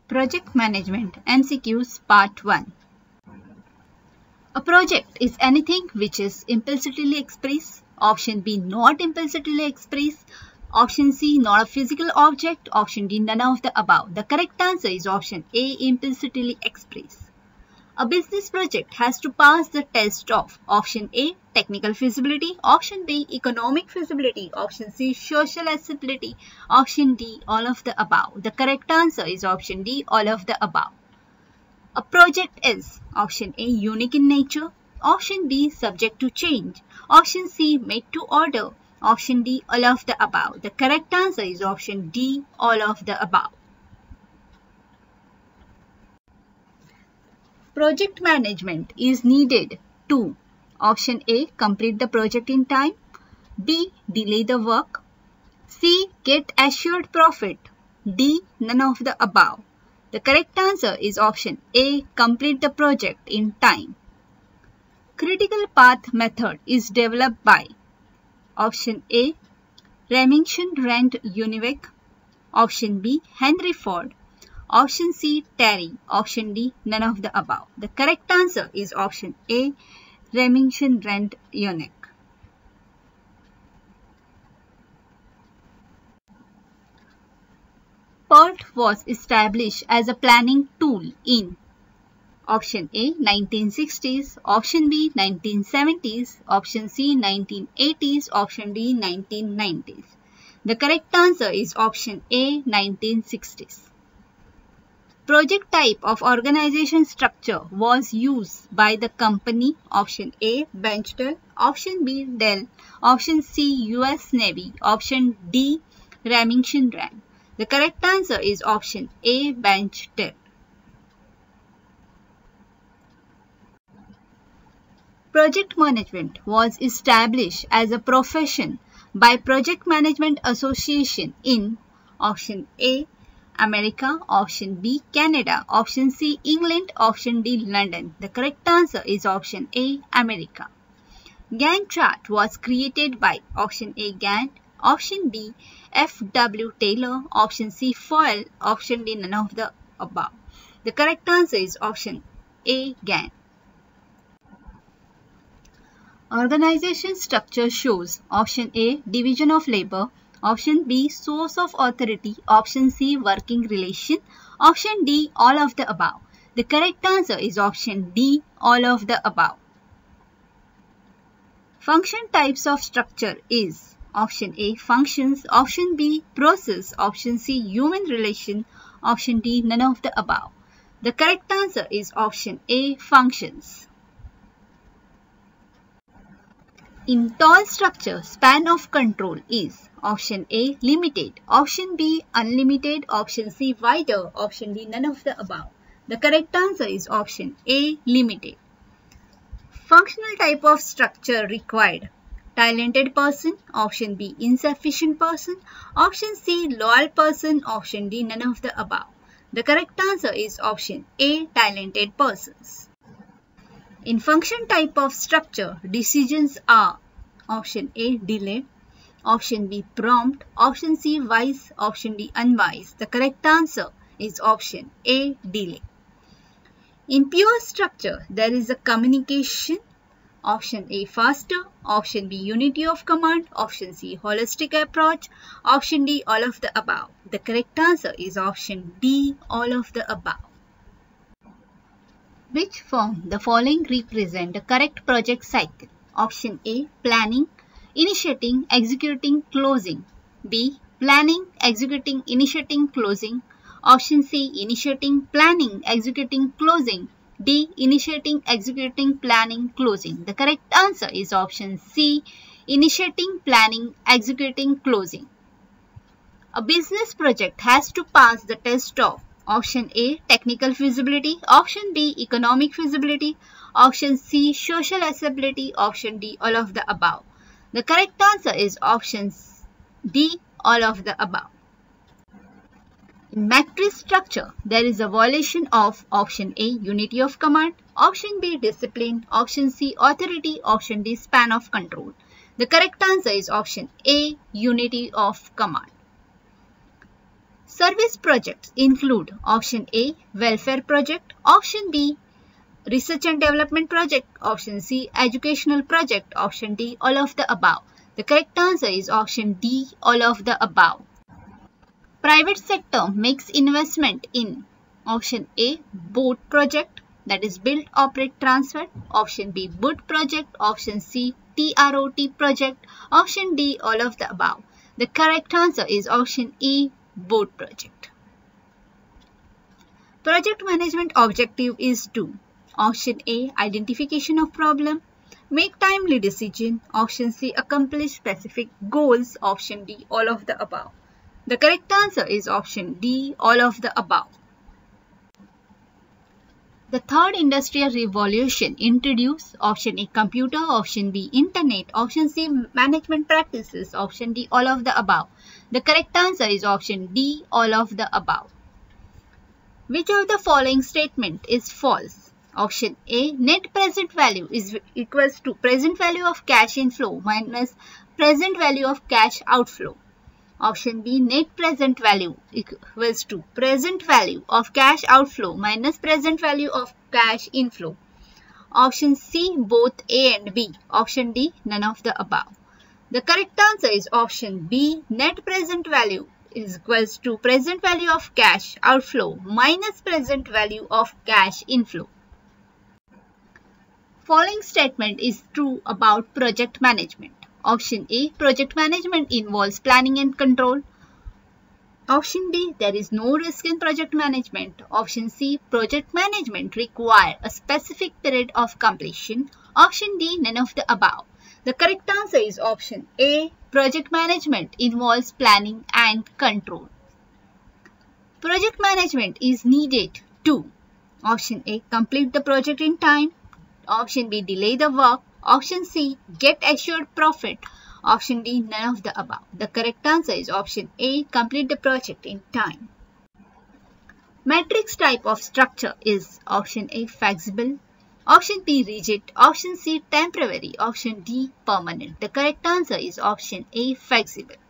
Project Management MCQs Part 1. A project is anything which is implicitly expressed. Option B, not implicitly expressed. Option C, not a physical object. Option D, none of the above. The correct answer is option A, implicitly expressed. A business project has to pass the test of option A, technical feasibility, option B, economic feasibility, option C, social acceptability, option D, all of the above. The correct answer is option D, all of the above. A project is option A, unique in nature, option B, subject to change, option C, made to order, option D, all of the above. The correct answer is option D, all of the above. Project management is needed to option A, complete the project in time, B, delay the work, C, get assured profit, D, none of the above. The correct answer is option A, complete the project in time. Critical path method is developed by option A, Remington Rand Univac, option B, Henry Ford, option C, Terry, option D, none of the above. The correct answer is option A, Remington Rand Univac. PERT was established as a planning tool in option A, 1960s, option B, 1970s, option C, 1980s, option D, 1990s. The correct answer is option A, 1960s. Project type of organization structure was used by the company option A, Bechtel, option B, Dell, option C, US Navy, option D, Remington Rand. The correct answer is option A, Bechtel. Project management was established as a profession by Project Management Association in option A, America, option B, Canada, option C, England, option D, London. The correct answer is option A, America. Gantt chart was created by option A, Gantt, option B, F.W. Taylor, option C, Foyle, option D, none of the above. The correct answer is option A, Gantt. Organization structure shows option A, division of labor, option B, source of authority, option C, working relation, option D, all of the above. The correct answer is option D, all of the above. Function types of structure is option A, functions, option B, process, option C, human relation, option D, none of the above. The correct answer is option A, functions. In tall structure, span of control is option A, limited, option B, unlimited, option C, wider, option D, none of the above. The correct answer is option A, limited. Functional type of structure required: talented person, option B, insufficient person, option C, loyal person, option D, none of the above. The correct answer is option A, talented persons. In function type of structure, decisions are option A, delayed, option B, prompt, option C, wise, option D, unwise. The correct answer is option A, delay. In pure structure, there is a communication, option A, faster, option B, unity of command, option C, holistic approach, option D, all of the above. The correct answer is option D, all of the above. Which form the following represent the correct project cycle? Option A, planning, initiating, executing, closing. B, planning, executing, initiating, closing. Option C, initiating, planning, executing, closing. D, initiating, executing, planning, closing. The correct answer is option C, initiating, planning, executing, closing. A business project has to pass the test of option A, technical feasibility, option B, economic feasibility, option C, social acceptability, option D, all of the above. The correct answer is option D, all of the above. In matrix structure, there is a violation of option A, unity of command, option B, discipline, option C, authority, option D, span of control. The correct answer is option A, unity of command. Service projects include option A, welfare project, option B, research and development project, option C, educational project, option D, all of the above. The correct answer is option D, all of the above. Private sector makes investment in option A, BOT project, that is build, operate, transfer, option B, BOT project, option C, TROT project, option D, all of the above. The correct answer is option E, BOT project. Project management objective is to option A, identification of problem, make timely decision, option C, accomplish specific goals, option D, all of the above. The correct answer is option D, all of the above. The third industrial revolution introduced option A, computer, option B, internet, option C, management practices, option D, all of the above. The correct answer is option D, all of the above. Which of the following statement is false? Option A, net present value is equals to present value of cash inflow minus present value of cash outflow. Option B, net present value equals to present value of cash outflow minus present value of cash inflow. Option C, both A and B. Option D, none of the above. The correct answer is option B, net present value is equals to present value of cash outflow minus present value of cash inflow. Following statement is true about project management. Option A, project management involves planning and control. Option B, there is no risk in project management. Option C, project management requires a specific period of completion. Option D, none of the above. The correct answer is option A, project management involves planning and control. Project management is needed to option A, complete the project in time. Option B, delay the work. Option C, get assured profit. Option D, none of the above. The correct answer is option A, complete the project in time. Matrix type of structure is option A, flexible. Option B, rigid. Option C, temporary. Option D, permanent. The correct answer is option A, flexible.